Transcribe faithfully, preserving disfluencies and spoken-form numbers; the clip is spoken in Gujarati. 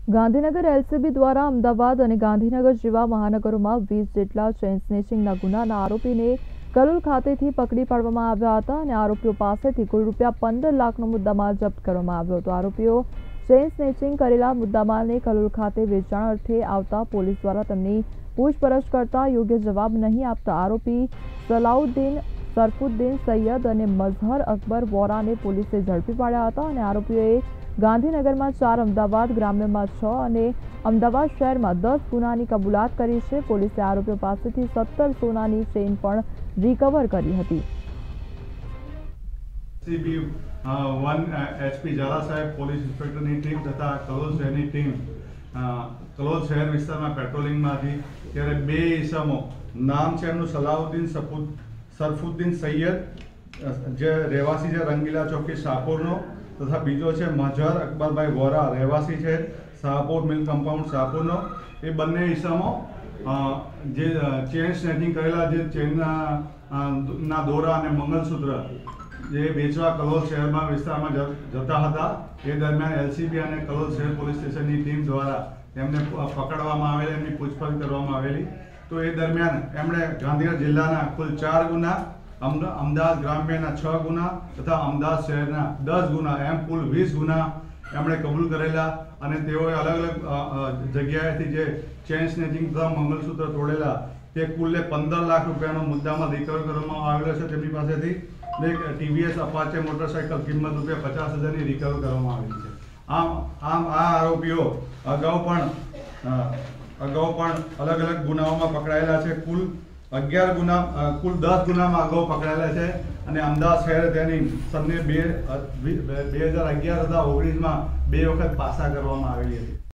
ગાંધીનગર એલસીબી દ્વારા અમદાવાદ અને ગાંધીનગર જેવા મહાનગરોમાં વીસ જેટલા ચેઇન સ્નેચિંગના ગુનાના આરોપીને કલોલ ખાતેથી પકડી પાડવામાં આવ્યા હતા અને આરોપીઓ પાસેથી કુલ રૂપિયા પંદર લાખનો મુદ્દામાલ જપ્ત કરવામાં આવ્યો હતો। આરોપીઓ ચેઇન સ્નેચિંગ કરેલા મુદ્દામાલને કલોલ ખાતે વેચાણ અર્થે આવતા પોલીસ દ્વારા તેમની પૂછપરછ કરતા યોગ્ય જવાબ નહીં આપતા આરોપી સલાઉદ્દીન, સરફુદ્દીન સૈયદ અને મઝહર અકબર વોરાને પોલીસે ઝડપી પાડ્યા હતા અને આરોપીઓએ ગાંધીનગરમાં ચાર, અમદાવાદ ગ્રામ્યમાં છ અને અમદાવાદ શહેરમાં દસ ગુનાની કબૂલાત કરી છે। પોલીસે આરોપીઓ પાસેથી સત્તર સોનાની ચેઇન પણ રિકવર કરી હતી। સીબી વન એચપી ઝાલા સાહેબ, પોલીસ ઇન્સ્પેક્ટરની ટીમ તથા કલોલ શહેરની ટીમ કલોલ શહેર વિસ્તારમાં પેટ્રોલિંગમાં હતી ત્યારે બે ઈસમો, નામ છે એમનું સલાઉદ્દીન સરફુદ્દીન સૈયદ, જે રહેવાસી છે રંગીલા ચોકી શાહપુરનો, તથા બીજો છે મઝહર અકબરભાઈ વોરા, રહેવાસી છે શાહપુર મિલ કમ્પાઉન્ડ શાહપુરનો। એ બંને ઈસમો જે ચેન સ્નેચિંગ કરેલા, જે ચેનના ના દોરા અને મંગલસૂત્ર જે વેચવા કલોલ શહેરમાં વિસ્તારમાં જતા હતા, એ દરમિયાન એલસીબી અને કલોલ શહેર પોલીસ સ્ટેશનની ટીમ દ્વારા એમને પકડવામાં આવેલી, એમની પૂછપરછ કરવામાં આવેલી। તો એ દરમિયાન એમણે ગાંધીનગર જિલ્લાના કુલ ચાર ગુના, અમદાવાદ ગ્રામ્યના છ ગુના તથા અમદાવાદ શહેરના દસ ગુના, એમ કુલ વીસ ગુના એમણે કબૂલ કરેલા અને તેઓએ અલગ અલગ જગ્યાએથી જે ચેન સ્નેચિંગ તથા મંગલસૂત્ર તોડેલા તે કુલ્લે પંદર લાખ રૂપિયાનો મુદ્દામાં રિકવર કરવામાં આવેલો છે। તેમની પાસેથી એક ટીવીએસ અપાચે મોટરસાઇકલ કિંમત રૂપિયા પચાસ હજારની રિકવર કરવામાં આવેલી છે। આમ આમ આ આરોપીઓ અગાઉ પણ અગાઉ પણ અલગ અલગ ગુનાઓમાં પકડાયેલા છે। કુલ અગિયાર ગુના કુલ દસ ગુનામાં અગાઉ પકડાયેલા છે અને અમદાવાદ શહેર તેની સનને બે બે હજાર અગિયાર તથા ઓગણીસમાં બે વખત પાસા કરવામાં આવેલી હતી।